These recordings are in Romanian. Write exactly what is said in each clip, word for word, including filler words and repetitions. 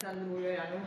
Alexandru Ioianu?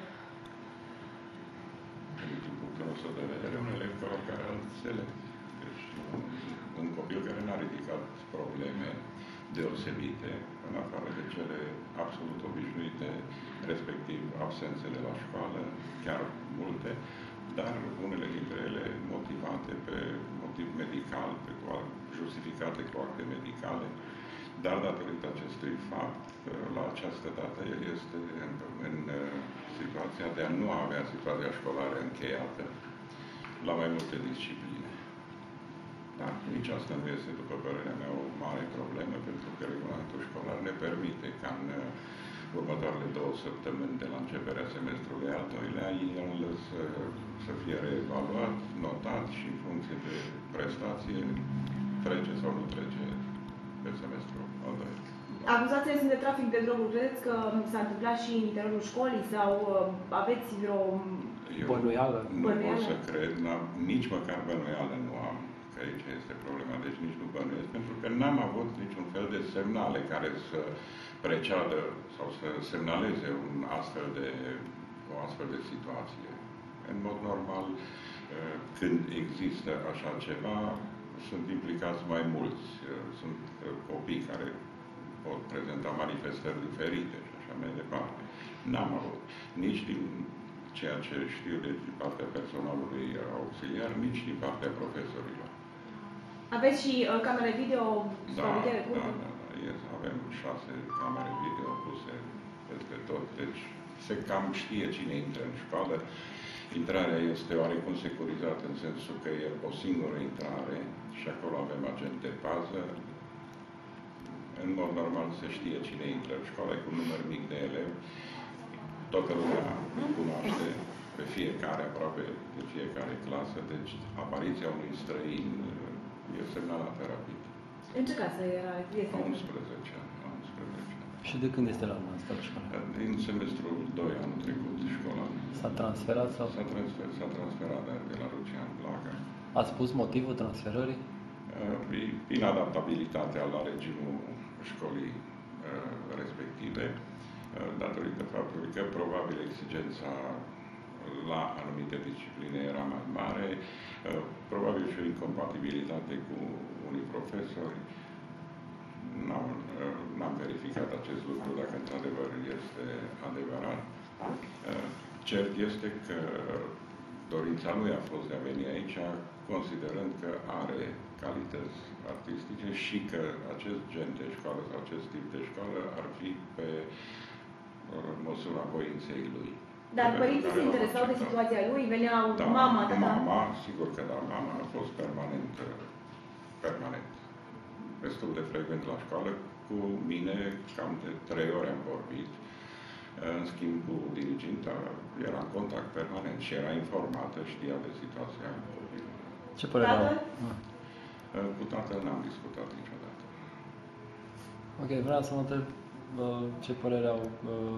Din punctul nostru de vedere, un elev ca oricare alt elev. Deci, un copil care n-a ridicat probleme deosebite, în afară de cele absolut obișnuite, respectiv absențe de la școală, chiar multe, dar unele dintre ele motivate pe motiv medical, pe justificate cu acte medicale, dar datorită acestui fapt, la această dată, el este în, în situația de a nu avea situația școlară încheiată la mai multe discipline. Dar nici asta nu este, după părerea mea, o mare problemă, pentru că regulamentul școlar ne permite ca în următoarele două săptămâni de la începerea semestrului al doilea, el să, să fie reevaluat, notat și în funcție de prestație trece sau nu trece pe semestrul al doilea. Acuzațiile sunt de trafic de droguri. Credeți că s-a întâmplat și în interiorul școlii sau aveți vreo bănuială? Nu pot să cred, nici măcar bănuială nu am, că aici este problema, deci nici nu bănuiesc, pentru că n-am avut niciun fel de semnale care să preceadă sau să semnaleze un astfel de, o astfel de situație. În mod normal, când există așa ceva, sunt implicați mai mulți. Sunt copii care pot prezenta manifestări diferite și așa mai departe. N-am avut nici din ceea ce știu de partea personalului auxiliar, nici din partea profesorilor. Aveți și uh, camere video? Da, da, da, da. Yes, avem șase camere video puse peste tot. Deci se cam știe cine intră în școală. Intrarea este oarecum securizată în sensul că e o singură intrare și acolo avem agent de pază. În mod normal se știe cine intră în școală, cu un număr mic de elevi. Toată lumea îi cunoaște pe fiecare, aproape de fiecare clasă, deci apariția unui străin e semnalată rapid. În ce clasă era? La unsprezece ani. Și de când este la urmă în stat școlar? Din semestrul doi anul trecut școlar. S-a transferat sau? S-a transferat, s-a transferat de la Lucian Blaga. A spus motivul transferării? Inadaptabilitatea la regimul școlii respective, datorită faptului că probabil exigența la anumite discipline era mai mare, probabil și o incompatibilitate cu unii profesori. N-am verificat acest lucru, dacă într-adevăr este adevărat. Cert este că dorința lui a fost de a veni aici, considerând că are calități artistice și că acest gen de școală sau acest tip de școală ar fi pe măsura voinței lui. Dar părinții se interesau de situația lui? Veneau da, mama, tata? Mama, sigur că da, mama a fost permanent, permanent. Destul de frecvent la școală. Cu mine cam de trei ori am vorbit. În schimb, cu diriginta era în contact permanent și era informată, știa de situația copilului. Ce părere au? Cu tatăl n-am discutat niciodată. Ok, vreau să mă întreb ce părere au